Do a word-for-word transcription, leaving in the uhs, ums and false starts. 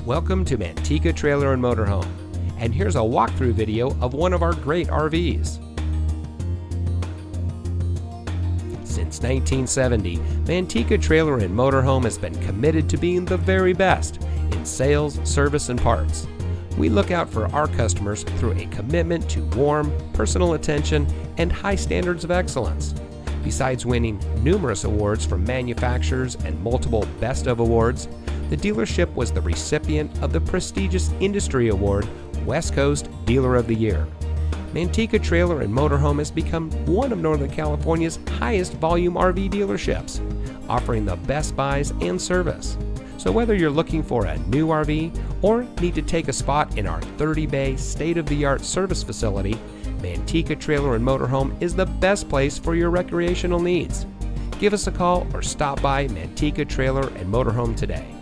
Welcome to Manteca Trailer and Motorhome, and here's a walkthrough video of one of our great R Vs. Since nineteen seventy, Manteca Trailer and Motorhome has been committed to being the very best in sales, service, and parts. We look out for our customers through a commitment to warm, personal attention and high standards of excellence. Besides winning numerous awards from manufacturers and multiple Best of awards, the dealership was the recipient of the prestigious industry award West Coast Dealer of the Year. Manteca Trailer and Motorhome has become one of Northern California's highest volume R V dealerships, offering the best buys and service. So whether you're looking for a new R V or need to take a spot in our thirty bay state-of-the-art service facility, Manteca Trailer and Motorhome is the best place for your recreational needs. Give us a call or stop by Manteca Trailer and Motorhome today.